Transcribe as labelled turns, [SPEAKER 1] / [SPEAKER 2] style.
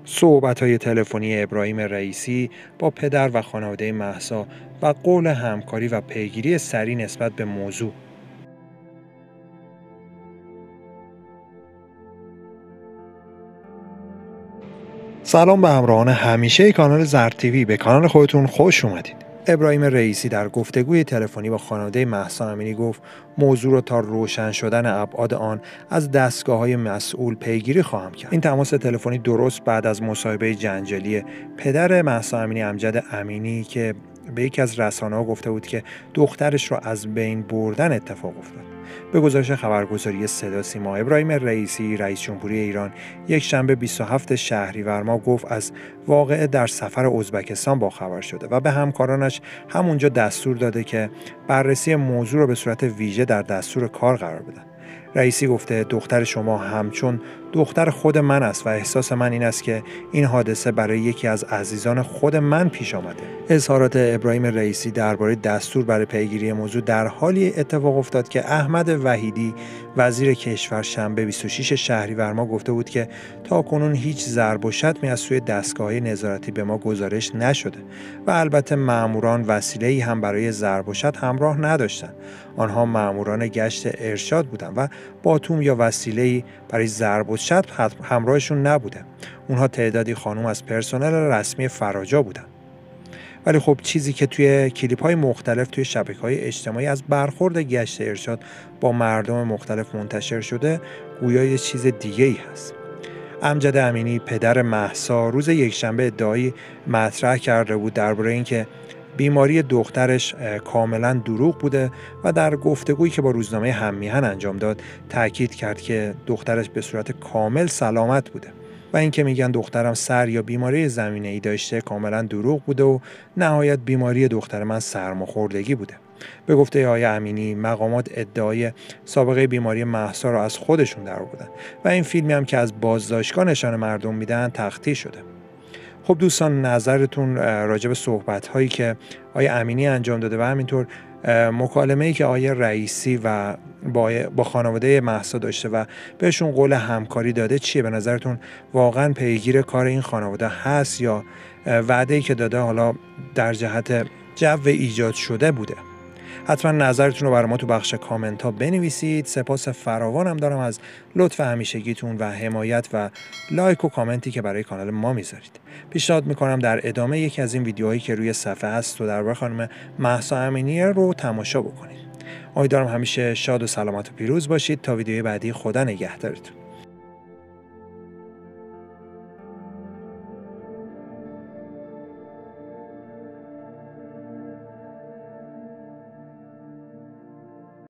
[SPEAKER 1] صحبت‌های تلفنی ابراهیم رئیسی با پدر و خانواده مهسا و قول همکاری و پیگیری سریع نسبت به موضوع. سلام به همراهان همیشه کانال زرد تیوی، به کانال خودتون خوش اومدید. ابراهیم رئیسی در گفتگوی تلفنی با خانواده مهسا امینی گفت موضوع را تا روشن شدن ابعاد آن از دستگاه‌های مسئول پیگیری خواهم کرد. این تماس تلفنی درست بعد از مصاحبه جنجالی پدر مهسا امینی امجد امینی که به یکی از رسانه‌ها گفته بود که دخترش را از بین بردن اتفاق افتاد. به گزارش خبرگزاری صدا سیما، ابراهیم رئیسی رئیس جمهوری ایران یک شنبه 27 شهریور ماه گفت از واقعه در سفر ازبکستان باخبر شده و به همکارانش همونجا دستور داده که بررسی موضوع را به صورت ویژه در دستور کار قرار بدن. رئیسی گفته دختر شما همچون دختر خود من است و احساس من این است که این حادثه برای یکی از عزیزان خود من پیش آمده. اظهارات ابراهیم رئیسی درباره دستور برای پیگیری موضوع در حالی اتفاق افتاد که احمد وحیدی وزیر کشور شنبه 26 شهریور ماه گفته بود که تاکنون هیچ ضرب و شتمی از سوی دستگاه‌های نظارتی به ما گزارش نشده و البته ماموران وسیله‌ای هم برای ضرب و شتم همراه نداشتند. آنها ماموران گشت ارشاد بودند و باتوم یا وسیله‌ای برای ضرب و شتم همراهشون نبوده. اونها تعدادی خانم از پرسنل رسمی فراجا بودند. ولی خب چیزی که توی کلیپ‌های مختلف توی شبکه‌های اجتماعی از برخورد گشت ارشاد با مردم مختلف منتشر شده گویا یه چیز دیگه‌ای هست. امجد امینی پدر مهسا روز یکشنبه ادعایی مطرح کرده بود درباره اینکه بیماری دخترش کاملا دروغ بوده و در گفتگویی که با روزنامه هممیهن انجام داد تاکید کرد که دخترش به صورت کامل سلامت بوده و اینکه میگن دخترم سر یا بیماری زمینه‌ای داشته کاملا دروغ بوده و نهایت بیماری دختر من سرماخوردگی بوده. به گفته آقای امینی مقامات ادعای سابقه بیماری مهسا را از خودشون درآوردن و این فیلمی هم که از بازداشتگاه نشان مردم میدن تخطی شده. خب دوستان نظرتون راجع به صحبت‌هایی که آقای امینی انجام داده و همینطور مکالمه‌ای که آقای رئیسی و با خانواده مهسا داشته و بهشون قول همکاری داده چیه؟ به نظرتون واقعا پیگیر کار این خانواده هست یا وعده‌ای که داده حالا در جهت جو ایجاد شده بوده؟ حتما نظرتون رو برای ما تو بخش کامنت ها بنویسید. سپاس فراوانم دارم از لطف همیشگیتون و حمایت و لایک و کامنتی که برای کانال ما میذارید. پیشنهاد میکنم در ادامه یکی از این ویدیوهایی که روی صفحه هست و درباره خانم مهسا امینی رو تماشا بکنید. امیدوارم همیشه شاد و سلامت و پیروز باشید. تا ویدیوی بعدی، خدا نگهدارتون.